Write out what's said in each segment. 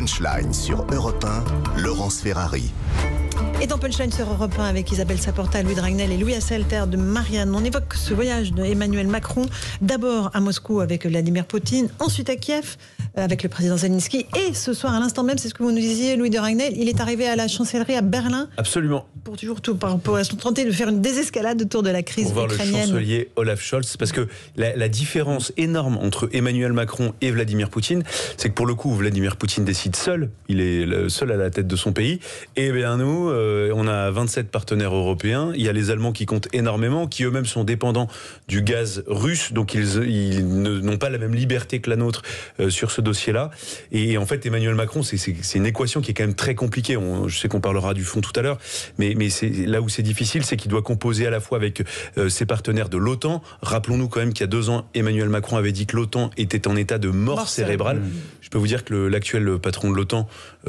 Punchline sur Europe 1, Laurence Ferrari. Et dans Punchline sur Europe 1 avec Isabelle Saporta, Louis Dragnel et Louis Asselter de Marianne, on évoque ce voyage d'Emmanuel Macron, d'abord à Moscou avec Vladimir Poutine, ensuite à Kiev avec le président Zelensky, et ce soir à l'instant même, c'est ce que vous nous disiez Louis Dragnel, il est arrivé à la chancellerie à Berlin. Absolument. Pour tenter de faire une désescalade autour de la crise ukrainienne. Pour voir le chancelier Olaf Scholz, parce que la différence énorme entre Emmanuel Macron et Vladimir Poutine, c'est que pour le coup, Vladimir Poutine décide seul, il est le seul à la tête de son pays, et bien nous, on a 27 partenaires européens, il y a les Allemands qui comptent énormément, qui eux-mêmes sont dépendants du gaz russe, donc ils n'ont pas la même liberté que la nôtre sur ce dossier-là. Et en fait, Emmanuel Macron, c'est une équation qui est quand même très compliquée. Je sais qu'on parlera du fond tout à l'heure, mais c'est là où c'est difficile, c'est qu'il doit composer à la fois avec ses partenaires de l'OTAN. Rappelons-nous quand même qu'il y a 2 ans, Emmanuel Macron avait dit que l'OTAN était en état de mort cérébrale. Je peux vous dire que l'actuel patron de l'OTAN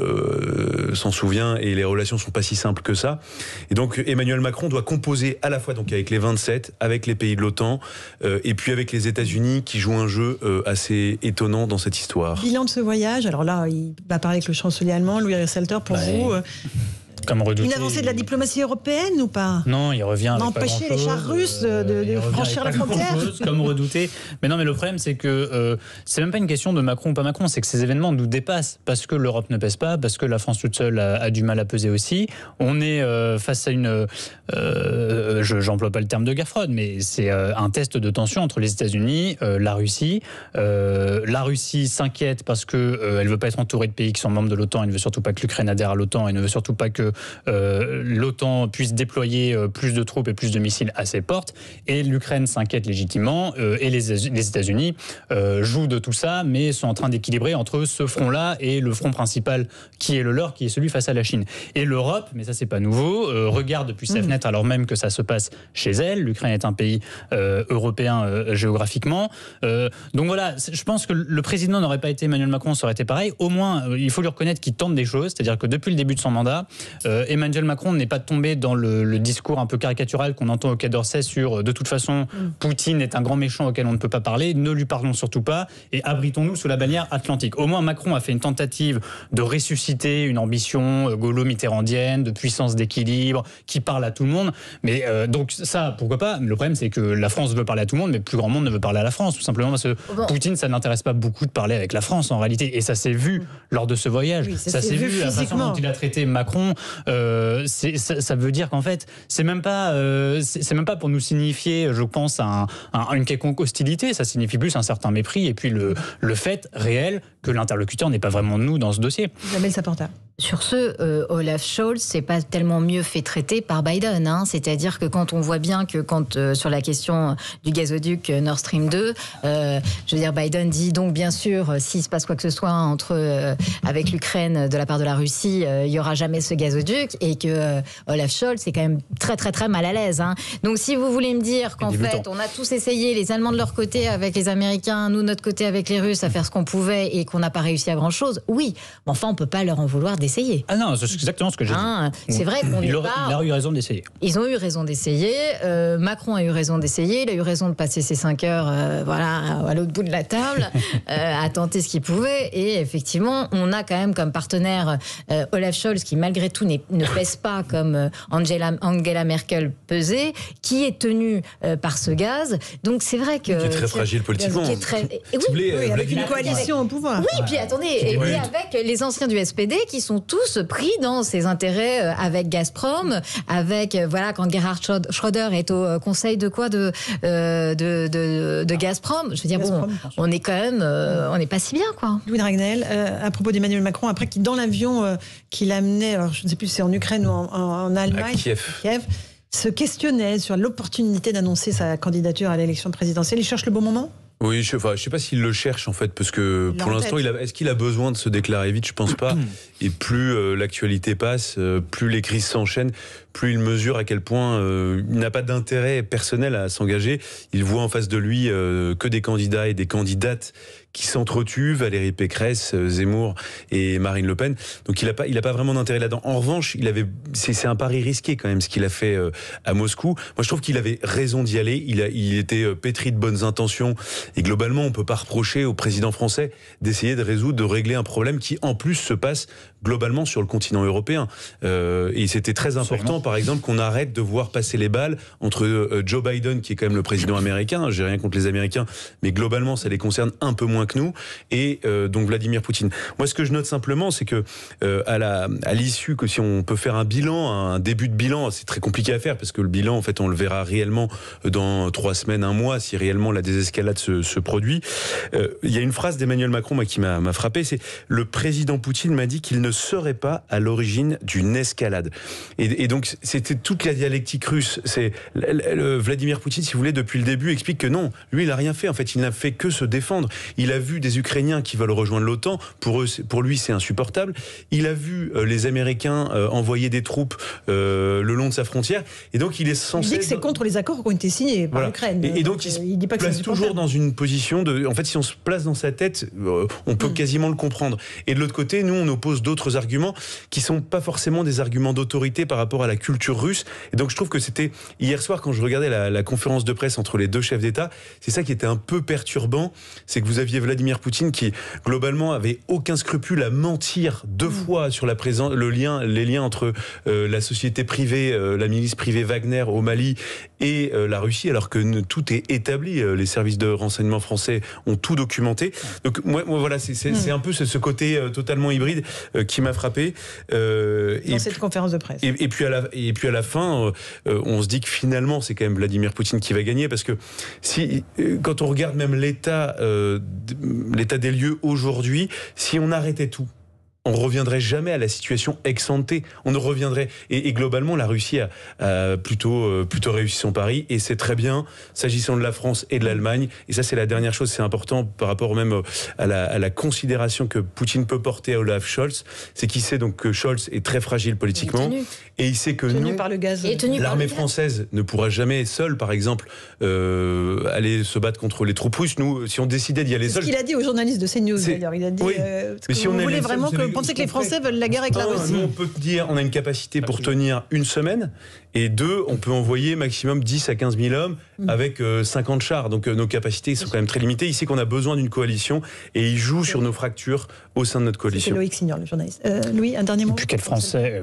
s'en souvient, et les relations sont pas si simples que ça. Et donc Emmanuel Macron doit composer à la fois donc avec les 27, avec les pays de l'OTAN, et puis avec les États-Unis qui jouent un jeu assez étonnant dans cette histoire. Bilan de ce voyage, alors là, il va parler avec le chancelier allemand, Louis Asselter, pour vous. Comme redouté, une avancée de la diplomatie européenne ou pas? Non, il revient. Empêcher les chars russes de franchir la frontière. Comme redouté. Mais non, mais le problème, c'est que c'est même pas une question de Macron ou pas Macron, c'est que ces événements nous dépassent parce que l'Europe ne pèse pas, parce que la France toute seule a du mal à peser aussi. On est face à une, j'emploie pas le terme de guerre froide, mais c'est un test de tension entre les États-Unis, la Russie. La Russie s'inquiète parce que elle veut pas être entourée de pays qui sont membres de l'OTAN. Elle ne veut surtout pas que l'Ukraine adhère à l'OTAN. Elle ne veut surtout pas que l'OTAN puisse déployer plus de troupes et plus de missiles à ses portes, et l'Ukraine s'inquiète légitimement, et les États-Unis jouent de tout ça, mais sont en train d'équilibrer entre ce front-là et le front principal qui est le leur, qui est celui face à la Chine. Et l'Europe, mais ça c'est pas nouveau, regarde depuis sa fenêtre alors même que ça se passe chez elle. L'Ukraine est un pays européen géographiquement. Donc voilà, je pense que le président n'aurait pas été Emmanuel Macron, ça aurait été pareil. Au moins, il faut lui reconnaître qu'il tente des choses, c'est-à-dire que depuis le début de son mandat, Emmanuel Macron n'est pas tombé dans le discours un peu caricatural qu'on entend au Quai d'Orsay sur de toute façon Poutine est un grand méchant auquel on ne peut pas parler, ne lui parlons surtout pas et abritons-nous sous la bannière atlantique. Au moins Macron a fait une tentative de ressusciter une ambition gaulo-mitterrandienne, de puissance d'équilibre, qui parle à tout le monde, mais donc ça pourquoi pas, mais le problème c'est que la France veut parler à tout le monde, mais plus grand monde ne veut parler à la France, tout simplement parce que Poutine ça n'intéresse pas beaucoup de parler avec la France en réalité, et ça s'est vu lors de ce voyage, ça s'est vu la façon dont il a traité Macron. Ça veut dire qu'en fait, c'est même pas pour nous signifier, je pense, une quelconque hostilité. Ça signifie plus un certain mépris et puis le fait réel que l'interlocuteur n'est pas vraiment nous dans ce dossier. Isabelle Saporta. Sur ce, Olaf Scholz, c'est pas tellement mieux fait traiter par Biden. C'est-à-dire que quand on voit bien que sur la question du gazoduc Nord Stream 2, je veux dire, Biden dit donc bien sûr, s'il se passe quoi que ce soit avec l'Ukraine de la part de la Russie, il y aura jamais ce gazoduc, et que Olaf Scholz est quand même très très très mal à l'aise. Donc si vous voulez me dire qu'en fait on a tous essayé, les Allemands de leur côté avec les Américains, nous de notre côté avec les Russes, à faire ce qu'on pouvait et qu'on n'a pas réussi à grand chose, oui, mais enfin on peut pas leur en vouloir d'essayer. Ah non, c'est exactement ce que j'ai dit. C'est vrai qu'on il a eu raison d'essayer. Ils ont eu raison d'essayer. Macron a eu raison d'essayer. Il a eu raison de passer ses 5 heures à l'autre bout de la table, à tenter ce qu'il pouvait. Et effectivement, on a quand même comme partenaire Olaf Scholz, qui malgré tout ne pèse pas comme Angela Merkel pesait, qui est tenu par ce gaz. Donc c'est vrai que... Qui est très fragile politiquement. Oui, avec une coalition au pouvoir. Oui, puis attendez, et avec les anciens du SPD qui sont tous pris dans ses intérêts avec Gazprom, avec quand Gerhard Schröder est au conseil de Gazprom. Je veux dire, on est quand même, on n'est pas si bien, quoi. Louis Dragnel, à propos d'Emmanuel Macron, après qu'il dans l'avion qu'il amenait, alors je ne sais plus si c'est en Ukraine ou en Allemagne, à Kiev, se questionnait sur l'opportunité d'annoncer sa candidature à l'élection présidentielle. Il cherche le bon moment ? Oui, je sais pas s'il le cherche en fait, parce que pour l'instant, est-ce qu'il a besoin de se déclarer vite? Je pense pas. Et plus l'actualité passe, plus les crises s'enchaînent, plus il mesure à quel point il n'a pas d'intérêt personnel à s'engager. Il voit en face de lui que des candidats et des candidates qui s'entretuent, Valérie Pécresse, Zemmour et Marine Le Pen. Donc il a pas vraiment d'intérêt là-dedans. En revanche, c'est un pari risqué quand même ce qu'il a fait à Moscou. Moi, je trouve qu'il avait raison d'y aller. Il était pétri de bonnes intentions et globalement, on peut pas reprocher au président français d'essayer de régler un problème qui en plus se passe globalement sur le continent européen. Et c'était très important, par exemple, qu'on arrête de voir passer les balles entre Joe Biden, qui est quand même le président américain. J'ai rien contre les Américains, mais globalement, ça les concerne un peu moins que nous, et donc Vladimir Poutine. Moi, ce que je note simplement, c'est que à l'issue, que si on peut faire un bilan, un début de bilan, c'est très compliqué à faire parce que le bilan, en fait, on le verra réellement dans 3 semaines, 1 mois, si réellement la désescalade se produit. Il y a une phrase d'Emmanuel Macron qui m'a frappé, c'est « Le président Poutine m'a dit qu'il ne serait pas à l'origine d'une escalade ». Et donc, c'était toute la dialectique russe. C'est Vladimir Poutine, si vous voulez, depuis le début, explique que non, lui, il n'a rien fait. En fait, il n'a fait que se défendre. Il a vu des Ukrainiens qui veulent rejoindre l'OTAN. Pour lui, c'est insupportable. Il a vu les Américains envoyer des troupes le long de sa frontière. Et donc, il est censé... Il dit que c'est contre les accords qui ont été signés par l'Ukraine. Et donc, il dit pas que place toujours dans une position de... En fait, si on se place dans sa tête, on peut quasiment le comprendre. Et de l'autre côté, nous, on oppose d'autres arguments qui sont pas forcément des arguments d'autorité par rapport à la culture russe. Et donc, je trouve que c'était... Hier soir, quand je regardais la conférence de presse entre les deux chefs d'État, c'est ça qui était un peu perturbant. C'est que vous aviez Vladimir Poutine qui, globalement, avait aucun scrupule à mentir 2 fois sur les liens entre la société privée, la milice privée Wagner au Mali et la Russie, alors que tout est établi. Les services de renseignement français ont tout documenté. Donc, moi voilà, c'est un peu ce côté totalement hybride qui m'a frappé. Dans cette conférence de presse. Et puis à la fin, on se dit que finalement, c'est quand même Vladimir Poutine qui va gagner, parce que quand on regarde même l'état des lieux aujourd'hui, si on arrêtait tout, on ne reviendrait jamais à la situation ex-ante. On ne reviendrait. Et globalement, la Russie a plutôt réussi son pari. Et c'est très bien, s'agissant de la France et de l'Allemagne. Et ça, c'est la dernière chose, c'est important par rapport même à la considération que Poutine peut porter à Olaf Scholz. C'est qu'il sait donc que Scholz est très fragile politiquement. Et il sait que nous, par le gaz. l'armée française ne pourra jamais seule, par exemple, aller se battre contre les troupes russes. Nous, si on décidait d'y aller seul... C'est ce qu'il a dit aux journalistes de CNews, d'ailleurs. Il a dit, mais si on voulait vraiment que... Vous pensez que les Français veulent la guerre avec la Russie? Nous, on peut dire on a une capacité pour tenir 1 semaine, et 2, on peut envoyer maximum 10 à 15 000 hommes avec 50 chars. Donc nos capacités sont quand même très limitées. Il sait qu'on a besoin d'une coalition, et il joue sur nos fractures au sein de notre coalition. C'est Loïc Signor, le journaliste. Louis, un dernier mot? Et puis quels Français,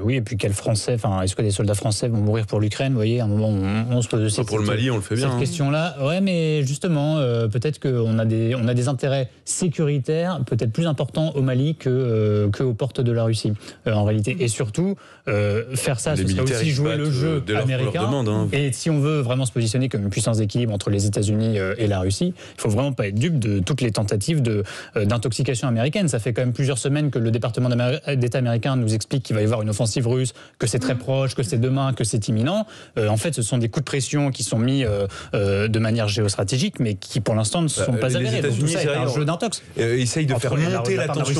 est-ce que des soldats français vont mourir pour l'Ukraine? Vous voyez, à un moment, on se pose aussi pour le Mali, on le fait bien. Cette question-là, ouais, mais justement, peut-être qu'on a des intérêts sécuritaires peut-être plus importants au Mali que aux portes de la Russie, en réalité. Et surtout, faire ça, ce serait aussi jouer le jeu américain. Et si on veut vraiment se positionner comme une puissance d'équilibre entre les États-Unis et la Russie, il faut vraiment pas être dupe de toutes les tentatives d'intoxication américaine. Ça fait quand même plusieurs semaines que le département d'État américain nous explique qu'il va y avoir une offensive russe, que c'est très proche, que c'est demain, que c'est imminent. En fait, ce sont des coups de pression qui sont mis de manière géostratégique, mais qui pour l'instant ne sont pas avérés. Donc tout ça est un jeu d'intox. Essayent de faire monter la tension.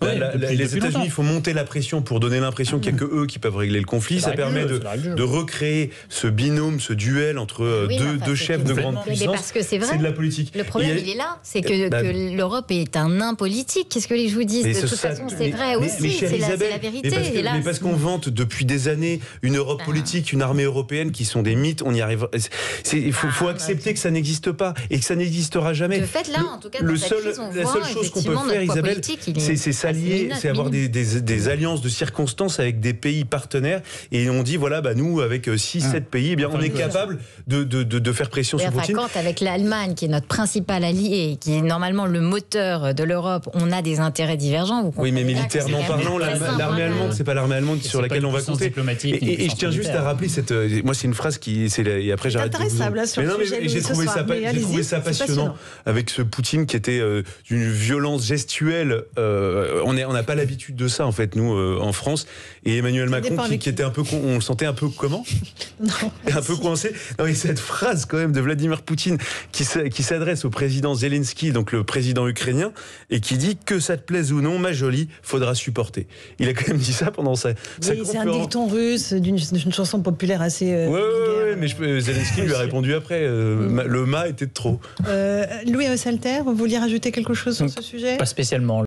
Les États-Unis, il faut monter la pression pour donner l'impression qu'il n'y a que eux qui peuvent régler le conflit. Ça permet de recréer ce binôme, ce duel entre deux chefs de grande puissance. Mais parce que c'est vrai. C'est de la politique. Le problème, il est là. C'est que l'Europe est un nain politique. Qu'est-ce que je vous dis? De toute façon, c'est vrai aussi. C'est la vérité. Mais parce qu'on vante depuis des années une Europe politique, une armée européenne qui sont des mythes, on y arrive. Il faut accepter que ça n'existe pas et que ça n'existera jamais. De fait, là, en tout cas, la seule chose qu'on peut faire, Isabelle, c'est s'allier, c'est avoir des alliances de circonstances avec des pays partenaires, et on dit voilà, nous avec 6-7 pays, eh bien on est capable de faire pression sur Poutine. Quand avec l'Allemagne, qui est notre principal allié, qui est normalement le moteur de l'Europe, on a des intérêts divergents. Vous oui, mais militairement parlant, l'armée allemande, c'est pas l'armée allemande sur laquelle on va compter. Et je tiens juste à rappeler moi c'est une phrase et après j'arrête. J'ai trouvé ça passionnant avec ce Poutine qui était d'une violence gestuelle. On n'a pas l'habitude de ça en fait nous en France. Et Emmanuel Macron qui était un peu on le sentait un peu comment un peu coincé. Non, et cette phrase quand même de Vladimir Poutine qui s'adresse au président Zelensky, donc le président ukrainien, et qui dit que ça te plaise ou non, ma jolie, faudra supporter. Il a quand même dit ça pendant sa conférence. C'est un dicton russe d'une chanson populaire assez. Ouais, mais Zelensky lui a répondu après. Le mât était de trop. Louis Asselter, vous vouliez rajouter quelque chose sur ce sujet ? Pas spécialement.